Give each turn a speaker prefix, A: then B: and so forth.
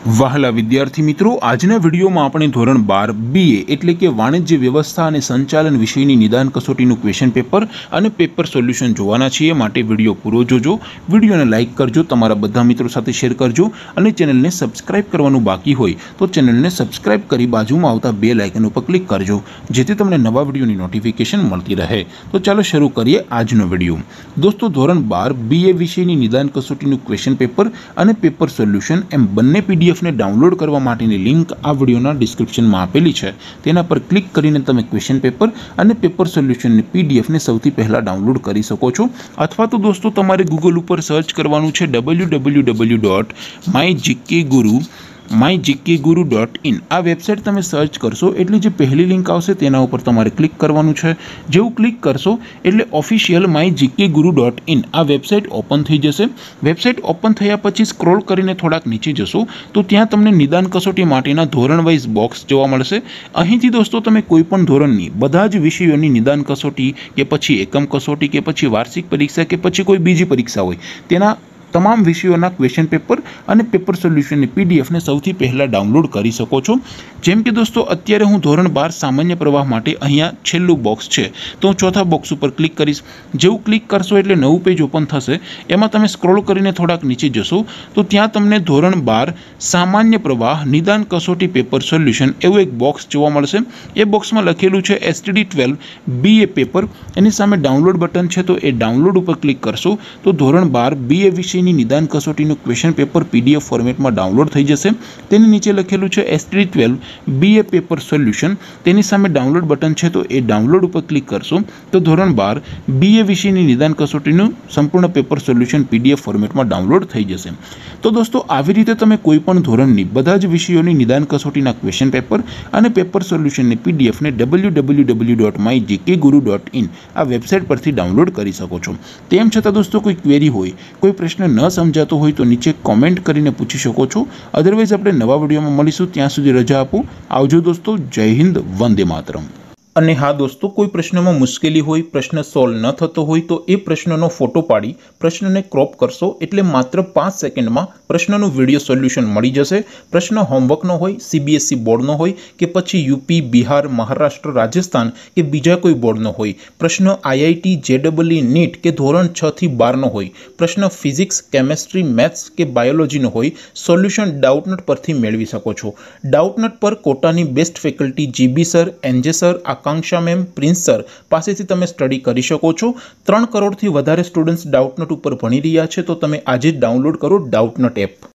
A: વહાલા વિદ્યાર્થી મિત્રો, આજના વિડીયોમાં આપણે ધોરણ 12 બીએ એટલે કે વાણિજ્ય વ્યવસ્થા અને સંચાલન વિષયની નિદાન કસોટીનું ક્વેશ્ચન પેપર અને પેપર સોલ્યુશન જોવાના છીએ। માટે વિડીયો પૂરો જોજો, વિડીયોને લાઇક કરજો, તમારા બધા મિત્રો સાથે શેર કરજો અને ચેનલને સબસ્ક્રાઇબ કરવાનું બાકી હોય તો ચેનલને સબસ્ક્રાઇબ કરી બાજુમાં આવતા બેલ આઇકન ઉપર ક્લિક કરજો, જેથી તમને નવા વિડીયોની નોટિફિકેશન મળતી રહે। તો ચાલો શરૂ કરીએ આજનો વિડીયો। દોસ્તો, ધોરણ 12 બીએ વિષયની નિદાન કસોટીનું ક્વેશ્ચન પેપર અને પેપર સોલ્યુશન એમ બંને પીડીએફ ને ડાઉનલોડ કરવા માટેની લિંક આ વિડીયોના ડિસ્ક્રિપ્શનમાં આપેલી છે। તેના પર ક્લિક કરીને તમે ક્વેશ્ચન પેપર અને પેપર સોલ્યુશનની પીડીએફ ને સૌથી પહેલા ડાઉનલોડ કરી શકો છો। અથવા તો દોસ્તો તમારે ગૂગલ ઉપર સર્ચ કરવાનું છે www.mygkguru.in। આ વેબસાઇટ તમે સર્ચ કરશો એટલે જે પહેલી લિંક આવશે તેના ઉપર તમારે ક્લિક કરવાનું છે। જેવું ક્લિક કરશો એટલે ઓફિશિયલ mygkguru.in આ વેબસાઇટ ઓપન થઈ જશે। વેબસાઇટ ઓપન થયા પછી સ્ક્રોલ કરીને થોડાક નીચે જશો તો ત્યાં તમને નિદાન કસોટી માટેના ધોરણ વાઇઝ બોક્સ જોવા મળશે। અહીંથી દોસ્તો તમે કોઈ પણ ધોરણની બધા જ વિષયોની નિદાન કસોટી કે પછી એકમ કસોટી કે પછી વાર્ષિક પરીક્ષા કે પછી કોઈ બીજી પરીક્ષા હોય તેના તમામ વિષયોના ક્વેશ્ચન પેપર અને પેપર સોલ્યુશનની પીડીએફને સૌથી પહેલાં ડાઉનલોડ કરી શકો છો। જેમ કે દોસ્તો અત્યારે હું ધોરણ 12 સામાન્ય પ્રવાહ માટે અહીંયા છેલ્લું બોક્સ છે તો હું ચોથા બોક્સ ઉપર ક્લિક કરીશ। જેવું ક્લિક કરશો એટલે નવું પેજ ઓપન થશે। એમાં તમે સ્ક્રોલ કરીને થોડાક નીચે જશો તો ત્યાં તમને ધોરણ 12 સામાન્ય પ્રવાહ નિદાન કસોટી પેપર સોલ્યુશન એવું એક બોક્સ જોવા મળશે। એ બોક્સમાં લખેલું છે STD12 બીએ પેપર, એની સામે ડાઉનલોડ બટન છે તો એ ડાઉનલોડ ઉપર ક્લિક કરશો તો ધોરણ 12 બીએ વિષય નિદાન કસોટીનું ક્વેશ્ચન પેપર પીડીએફ ફોર્મેટમાં ડાઉનલોડ થઈ જશે। તેની નીચે લખેલું છે STD12 બીએ પેપર સોલ્યુશન, તેની સામે ડાઉનલોડ બટન છે તો એ ડાઉનલોડ ઉપર ક્લિક કરશો તો ધોરણ 12 બીએ વિષયની નિદાન કસોટીનું સંપૂર્ણ પેપર સોલ્યુશન પીડીએફ ફોર્મેટમાં ડાઉનલોડ થઈ જશે। તો દોસ્તો આવી રીતે તમે કોઈ પણ ધોરણની બધા જ વિષયોની નિદાન કસોટીના ક્વેશ્ચન પેપર અને પેપર સોલ્યુશનની પીડીએફને www.mygkguru.in આ વેબસાઇટ પરથી ડાઉનલોડ કરી શકો છો। તેમ છતાં દોસ્તો કોઈ ક્વેરી હોય, કોઈ પ્રશ્ન ન સમજાતો હોય તો નીચે કોમેન્ટ કરીને પૂછી શકો છો। અધરવાઇઝ આપણે નવા વિડીયોમાં મળીશું, ત્યાં સુધી રજા આપો। આવજો દોસ્તો, જય હિન્દ, વંદે માતરમ। અને હા દોસ્તો, કોઈ પ્રશ્નમાં મુશ્કેલી હોય, પ્રશ્ન સોલ્વ ન થતો હોય તો એ પ્રશ્નનો ફોટો પાડી પ્રશ્નને ક્રોપ કરશો એટલે માત્ર 5 સેકન્ડમાં પ્રશ્નનું વિડીયો સોલ્યુશન મળી જશે। પ્રશ્ન હોમવર્કનો હોય, CBSE બોર્ડનો હોય કે પછી યુપી, બિહાર, મહારાષ્ટ્ર, રાજસ્થાન કે બીજા કોઈ બોર્ડનો હોય, પ્રશ્ન IIT, JEE, NEET કે ધોરણ 6 થી 12નો હોય, પ્રશ્ન ફિઝિક્સ, કેમેસ્ટ્રી, મેથ્સ કે બાયોલોજીનો હોય, સોલ્યુશન ડાઉટનટ પરથી મેળવી શકો છો। ડાઉટનટ પર કોટાની best faculty GB sir, NJ sir, Akanksha ma'am, Prince sir પાસેથી તમે સ્ટડી કરી શકો છો। 3 કરોડથી વધારે સ્ટુડન્ટ્સ ડાઉટનટ ઉપર ભણી રહ્યા છે તો તમે આજે જ ડાઉનલોડ કરો ડાઉટનટ એપ।